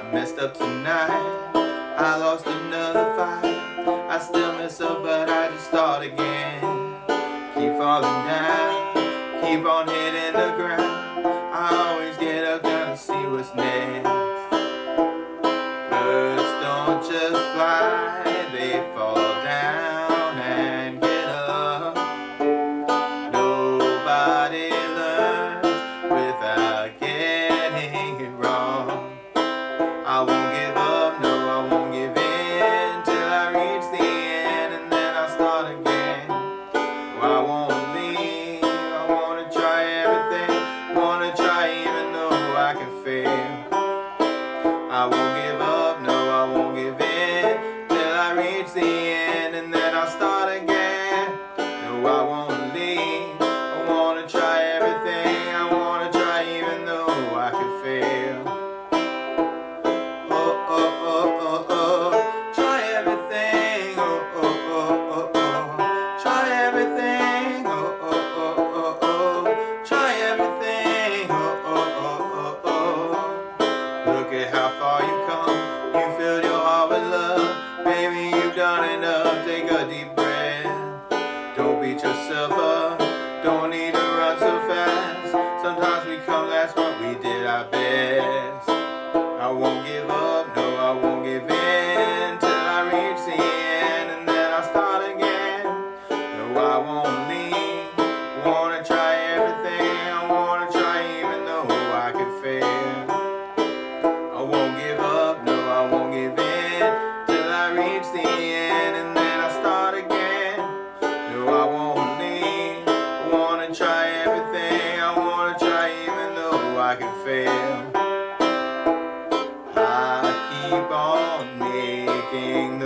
messed up tonight. I lost another fight. I still mess up, but I just start again. Keep falling down, keep on hitting the ground. I always get up down to see what's next. Birds don't just fly, they fall down and get up. Nobody learns without getting it wrong. I won't give up, no, I won't give in till I reach the end, and then I'll start again. No, I won't leave, I wanna try everything, wanna try even though I can fail. I won't give up, no, I won't give in till I reach the end, and then I'll start again. No, I won't leave, I wanna try everything, I wanna try even though I can fail. Try everything, try everything, try everything, Look at how far you come, you filled your heart with love. Baby, you've done enough, take a deep breath. Don't beat yourself up, don't need to run so fast. Sometimes we come last, but we did our best. I won't give up, no, I won't give in till I reach the end, and then I'll start again. No, I won't leave, wanna try everything, I wanna try even though I can fail. I won't give up, no, I won't give in till I reach the end, and then I'll start again. No, I won't leave, I wanna try everything, I wanna try even though I can fail. I keep on making